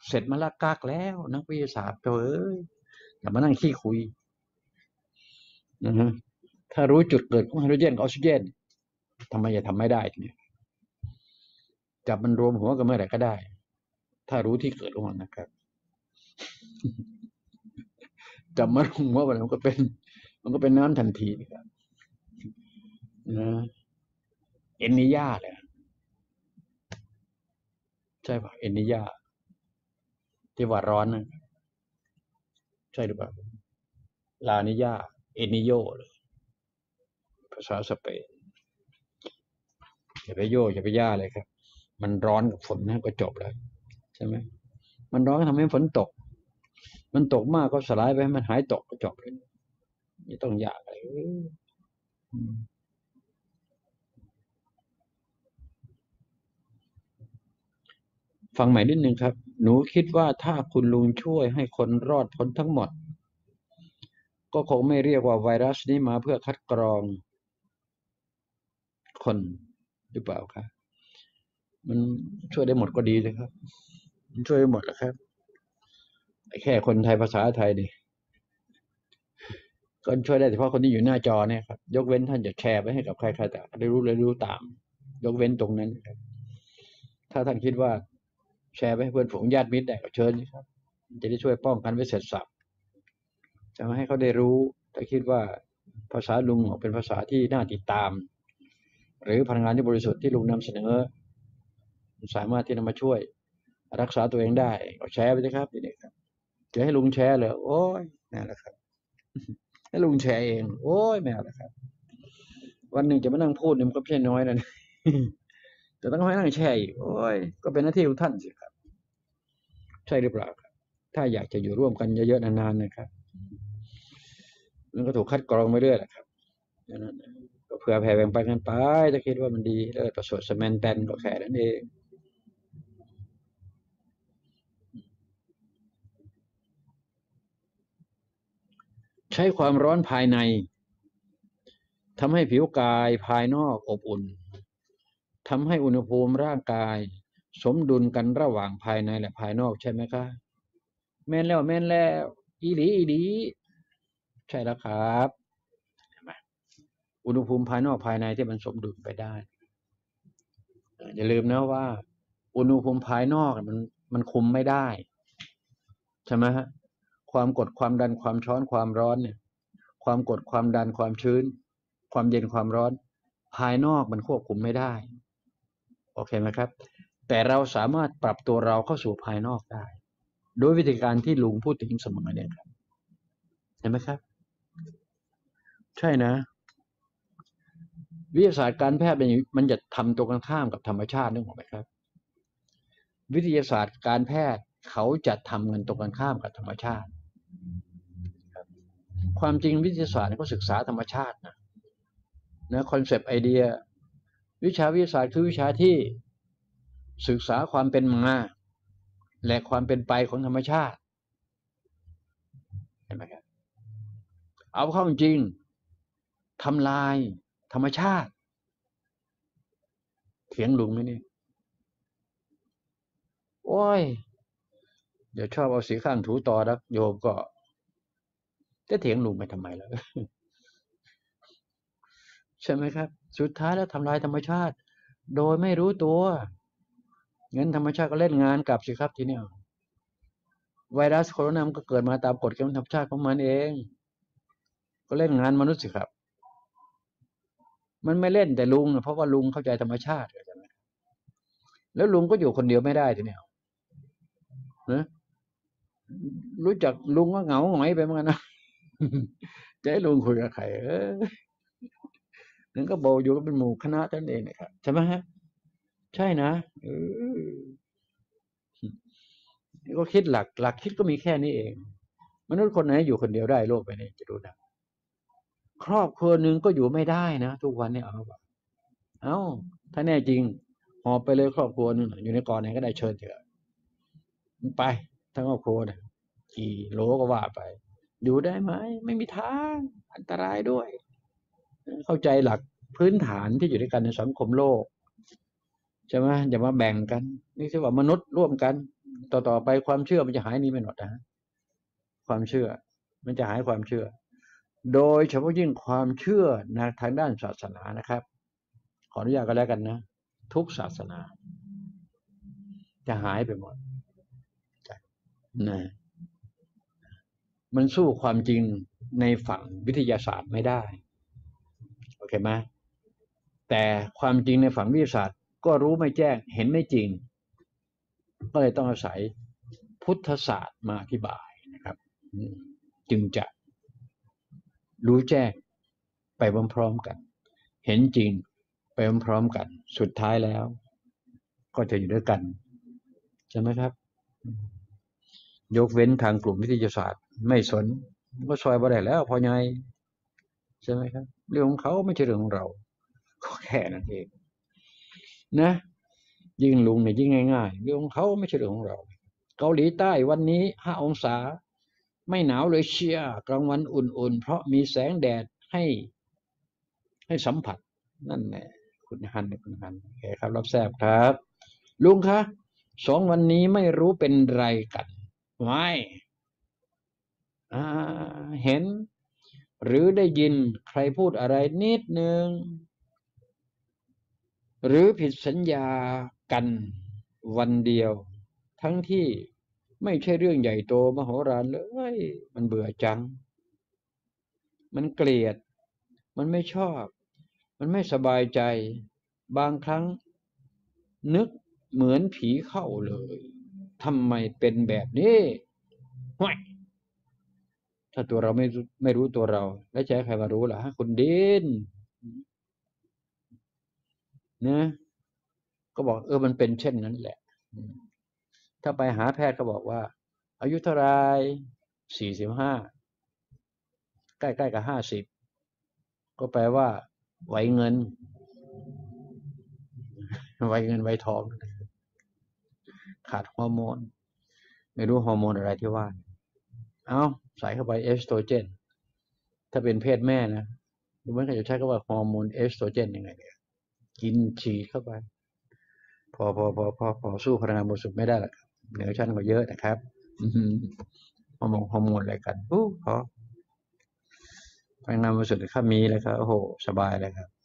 เสร็จมาละกากแล้วนักวิทยาศาสตร์เอ้ยอย่ามานั่งขี้คุยนะฮะถ้ารู้จุดเกิดของไฮโดรเจนกับออกซิเจนทำไมจะทำไม่ได้เนี่ยจับมันรวมหัวกันเมื่อไหร่ก็ได้ถ้ารู้ที่เกิดของมันนะครับจับมันรวมหัวกันมันก็เป็นน้ำทันทีนะครับนะเอนนิยาเลยใช่ป่ะเอนนิยาที่ว่าร้อนนะใช่หรือเปล่าลานิยาเอนนิโยเลยภาษาสเปนอย่าไปโยอย่าไปย่าเลยครับมันร้อนกับฝนนะก็จบแล้วใช่ไหมมันร้อนทำให้ฝนตกมันตกมากก็สลายไปให้มันหายตกก็จบเลยไม่ต้องยากอะไรฟังใหม่นิดนึงครับหนูคิดว่าถ้าคุณลุงช่วยให้คนรอดพ้นทั้งหมดก็คงไม่เรียกว่าไวรัสนี้มาเพื่อคัดกรองคนหรือเปล่าครับมันช่วยได้หมดก็ดีเลยครับมันช่วยได้หมดแหละครับแค่คนไทยภาษาไทยนี่ก็ช่วยได้เฉพาะคนที่อยู่หน้าจอเนี่ยครับยกเว้นท่านจะแชร์ไปให้กับใครๆแต่ได้รู้ตามยกเว้นตรงนั้นครับถ้าท่านคิดว่าแชร์ไปให้เพื่อนฝูงญาติมิตรได้ก็เชิญครับจะได้ช่วยป้องกันไว้เสร็จสับจะมาให้เขาได้รู้ถ้าคิดว่าภาษาลุงเป็นภาษาที่น่าติดตามหรือพลังงานที่บริสุทธิ์ที่ลุงนำเสนอสามารถที่จะมาช่วยรักษาตัวเองได้ก็แชร์ไปเลยครับนี่ครับจะให้ลุงแชร์เลยโอ้ยนั่นแหละครับให้ลุงแชร์เองโอ้ยไม่เอาละครับวันหนึ่งจะมานั่งพูดเนี่ยมันก็ไม่ใช่น้อยนะแต่ต้องให้นั่งแชร์อีกโอ้ยก็เป็นหน้าที่ของท่านสิครับใช่หรือเปล่าครับถ้าอยากจะอยู่ร่วมกันเยอะๆนานๆนะครับมันก็ถูกคัดกรองไปเรื่อยแหละครับนั้นก็เผื่อแผ่แบ่งปันกันไปถ้าคิดว่ามันดีแล้วประสบสแมนแตนก็แค่นั้นเองใช้ความร้อนภายในทำให้ผิวกายภายนอกอบอุ่นทำให้อุณหภูมิร่างกายสมดุลกันระหว่างภายในและภายนอกใช่ไหมคะแม่นแล้วแม่นแล้วอีหลีอีหลีใช่แล้วครับอุณหภูมิภายนอกภายในที่มันสมดุลไปได้อย่าลืมนะว่าอุณหภูมิภายนอกมันคุมไม่ได้ใช่ไหมฮะความกดความดันความช้อนความร้อนเนี่ยความกดความดันความชื้นความเย็นความร้อนภายนอกมันควบคุมไม่ได้โอเคไหมครับแต่เราสามารถปรับตัวเราเข้าสู่ภายนอกได้โดยวิธีการที่ลุงพูดถึงเสมอเนี่ยครับเห็นไหมครับใช่นะวิทยาศาสตร์การแพทย์มันจะทำตรงกันข้ามกับธรรมชาตินึกออกไหมครับวิทยาศาสตร์การแพทย์เขาจะทำกันตรงกันข้ามกับธรรมชาติความจริงวิทยาศาสตร์ก็ศึกษาธรรมชาตินะคอนเซปต์ไอเดียวิชาวิทยาศาสตร์คือวิชาที่ศึกษาความเป็นมาและความเป็นไปของธรรมชาติเห็นไหมครับเอาเข้าจริงทำลายธรรมชาติเถียงลุงไหมนี่โอ้ยเดี๋ยวชอบเอาสีข้างถูต่อแล้วโยมก็จะเถียงลุงไปทำไมล่ะใช่ไหมครับสุดท้ายแล้วทำลายธรรมชาติโดยไม่รู้ตัวงั้นธรรมชาติก็เล่นงานกลับสิครับทีเนี้ยไวรัสโคโรนามันก็เกิดมาตามกฎเกณฑ์ธรรมชาติของมันเองก็เล่นงานมนุษย์สิครับมันไม่เล่นแต่ลุงเพราะว่าลุงเข้าใจธรรมชาติใช่ไหมแล้วลุงก็อยู่คนเดียวไม่ได้ทีเนี้ยนะรู้จักลุงก็เหงาหงอยไปเหมือนกันนะจะให้ลุงคุยกับใครนั่นก็โบอยู่ก็เป็นหมู่คณะนั่นเองนะครับใช่ไหมฮะใช่นะก็คิดหลักคิดก็มีแค่นี้เองมนุษย์คนไหนอยู่คนเดียวได้โลกไปนี้จะดูนะครอบครัวหนึ่งก็อยู่ไม่ได้นะทุกวันนี้เอาถ้าแน่จริงหอบไปเลยครอบครัวหนึ่งอยู่ในกอไหนก็ได้เชิญเถอะไปทั้งครอบครัวเนี่ยกี่โลก็ว่าไปอยู่ได้ไหมไม่มีทางอันตรายด้วยเข้าใจหลักพื้นฐานที่อยู่ด้วยกันในสังคมโลกใช่ไหมอย่ามาแบ่งกันนี่คือว่ามนุษย์ร่วมกันต่อไปความเชื่อมันจะหายนี้ไม่หมดนะความเชื่อมันจะหายความเชื่อโดยเฉพาะยิ่งความเชื่อในทางด้านศาสนานะครับขออนุญาตก็แล้วกันนะทุกศาสนาจะหายไปหมดนะมันสู้ความจริงในฝั่งวิทยาศาสตร์ไม่ได้โอเคไหมแต่ความจริงในฝั่งวิทยาศาสตร์ก็รู้ไม่แจ้งเห็นไม่จริงก็เลยต้องอาศัยพุทธศาสตร์มาอธิบายนะครับจึงจะรู้แจ้งไปพร้อมๆกันเห็นจริงไปพร้อมๆกันสุดท้ายแล้วก็จะอยู่ด้วยกันใช่ไหมครับยกเว้นทางกลุ่มวิทยาศาสตร์ไม่สนก็ซอยบ่ได้แล้วพอไงใช่ไหมครับเรื่องของเขาไม่ใช่เรื่องของเราก็แค่นั้นเองนะยิ่งลุงเนี่ยยิ่งง่ายๆเรื่องของเขาไม่ใช่เรื่องของเราเกาหลีใต้วันนี้5 องศาไม่หนาวเลยเชียกลางวันอุ่นๆเพราะมีแสงแดดให้สัมผัสนั่นแหละคุณฮันโอเคครับรับทราบครับลุงคะ2 วันนี้ไม่รู้เป็นไรกันไม่เห็นหรือได้ยินใครพูดอะไรนิดนึงหรือผิดสัญญากันวันเดียวทั้งที่ไม่ใช่เรื่องใหญ่โตมโหฬารเลยมันเบื่อจังมันเกลียดมันไม่ชอบมันไม่สบายใจบางครั้งนึกเหมือนผีเข้าเลยทำไมเป็นแบบนี้ห่วยถ้าตัวเราไม่รู้ตัวเราแล้วจะให้ใครมารู้ล่ะคุณดินนะก็บอกมันเป็นเช่นนั้นแหละถ้าไปหาแพทย์ก็บอกว่าอายุเท่าไร45ใกล้ๆกับ50ก็แปลว่าไว้เงินไว้ทองขาดฮอร์โมนไม่รู้ฮอร์โมนอะไรที่ว่าเอาใส่เข้าไปเอสโตรเจนถ้าเป็นเพศแม่นะดูเหมือนเขาจะใช้คำว่าฮอร์โมนเอสโตรเจนยังไงเนี่ยกินฉีดเข้าไปพอสู้พลังงานบริสุทธิ์ไม่ได้หรอกเหนือชั้นกว่าเยอะนะครับฮอร์โมนอะไรกันพอพลังงานบริสุทธิ์ถ้ามีแล้วก็โอ้โหสบายเลยครับ